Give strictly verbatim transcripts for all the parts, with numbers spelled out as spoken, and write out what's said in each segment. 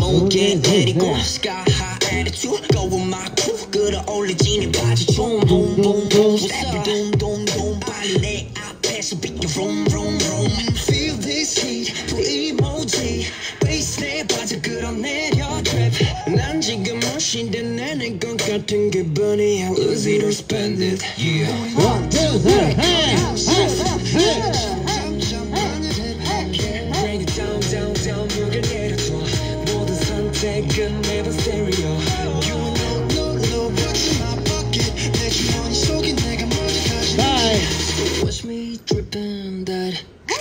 무게 내리고 sky high attitude go with my crew 끌어올리지니 바지 좀 boom boom boom step boom boom boom 빨리 내 앞에서 비켜 vroom vroom vroom feel this heat full emoji bass 내 바지 끌어내려 trap 난 지금 무신데 내내 것 같은 기분이야 lose it or spend it yeah one two three bring it down down down 무게 내려줘 모든 선택은 never stereo you know no no what's in my pocket 내 주머니 속에 내가 먼저 가지 watch me dripping that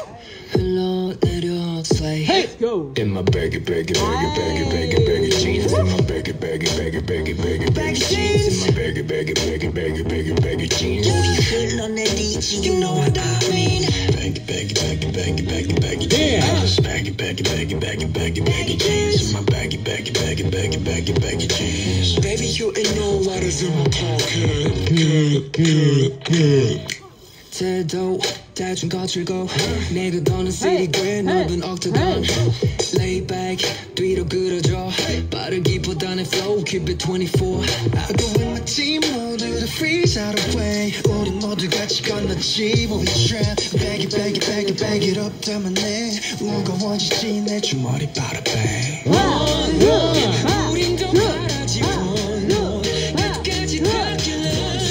흘러내려 slay let's go in my baggy baggy baggy baggy baggy baggy jeans in my baggy baggy baggy baggy baggy baggy jeans in my baggy baggy baggy baggy baggy baggy jeans 흘러내리지 you know what I mean baggy baggy baggy baggy baggy baggy jeans baggy baggy baggy baggy baggy baggy jeans in my baggy baggy baggy baggy baggy baggy jeans baby you ain't know what is in my pocket good good good 태도 대충 거칠고 내가 거는 city 꽤 넓은 octagon lay back 뒤로 끌어줘 빠르기보다는 flow keep it twenty-four I go with my team 모두들 freeze out of way 우리 모두 같이 건너지 we'll be trapped baggy baggy baggy bag it up 때문에 무거워지지 내 주머니 바로 bang one two 우린 더 바라지 one no 끝까지 닿길래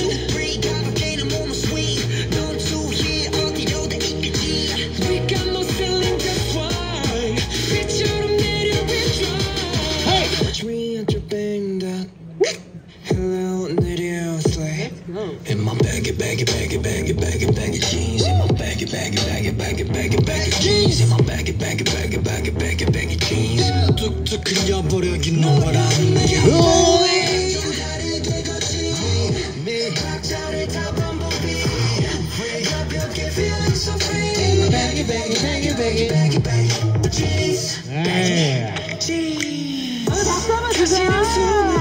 in my baggy baggy baggy baggy baggy baggy jeans in my baggy baggy baggy baggy baggy baggy jeans in my baggy baggy baggy baggy baggy baggy jeans 툭툭 흘려버려 you know what I mean baggy baggy baggy baggy baggy baggy jeans jeans 박수 한번 주세요